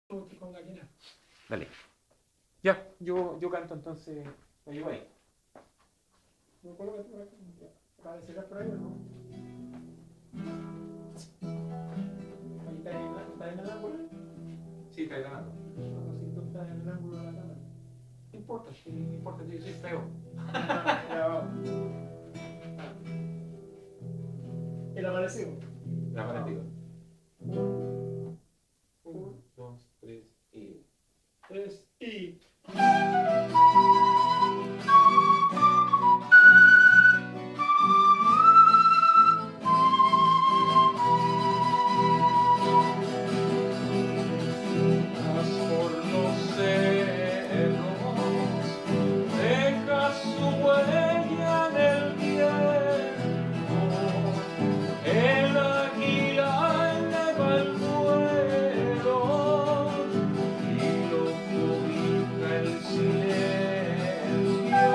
con gallina. Dale. Ya, yo canto entonces. ¿Me ayuda ahí? No puedo ver por aquí. ¿Aparecerá por ahí o no? Ahí está en el ángulo. Sí, está ganando. No, si tú estás en el ángulo de la cámara. No importa, sí, no importa, yo soy feo. Ya vamos. El aparecido. La aparecido. Uno, 1, 2, 3 y. tres y. Por los cerros, deja su huella en el viento. El águila eleva el vuelo y lo cobija el silencio.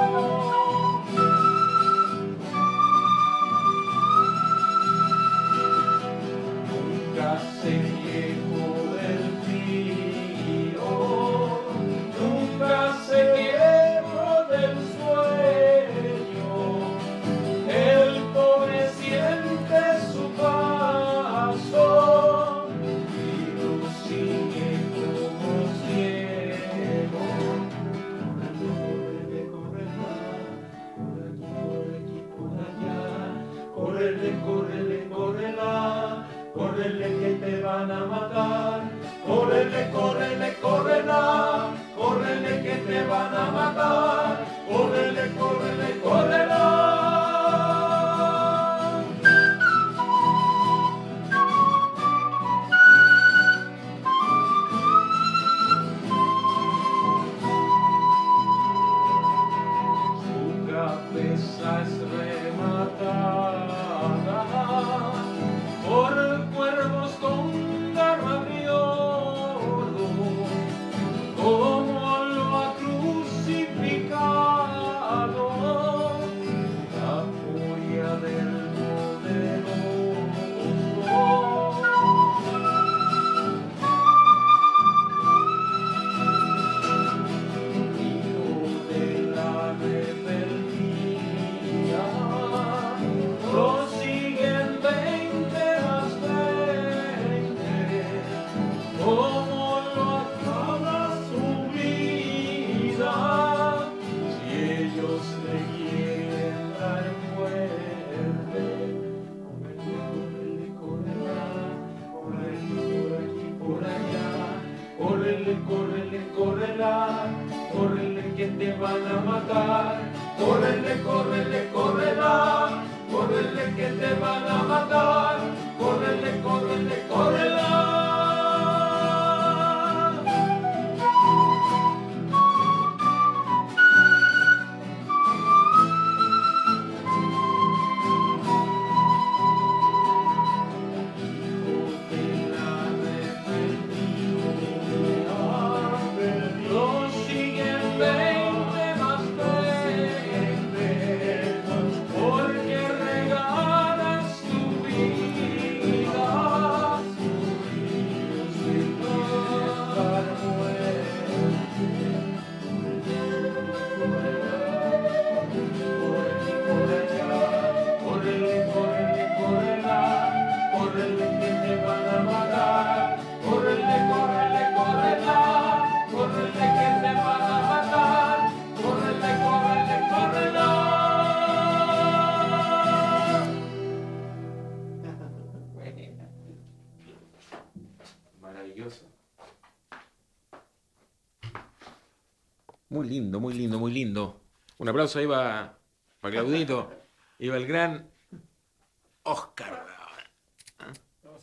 Nunca se quejó del frío, nunca se quejó del sueño. El pobre siente su paso y lo sigue como ciego. Córrele, córrele, córrela, córrele que te van a matar. Córrele, córrele, córrela, córrele que te van a matar. Córrele, córrele, córrela. Su cabeza es rematada por cuervos con garra de oro, como lo ha crucificado la furia del poderoso. Hijo de la rebeldía, prosiguen 20 más 20, como lo acaba su vida, si ellos le quieren dar muerte. Córrele, córrela, córrele por aquí, por allá. Córrele, córrele, córrela, córrele que te van a matar. Córrele, córrele, córrela, córrele que te van a matar. Córrele, córrele, córrela. Hijo de la rebeldía, lo siguen 20 más 20, porque regalas tu vida, si quieres dar muerte. Por aquí, por allá, córrele, córrele, córrela, córrele que te van a matar. Córrele, córrele, córrela, córrele que te van a matar. Córrele, córrele, córrela. Buena. Maravilloso. Muy lindo, muy lindo, muy lindo. Un aplauso ahí para Claudito y para el gran Oscar.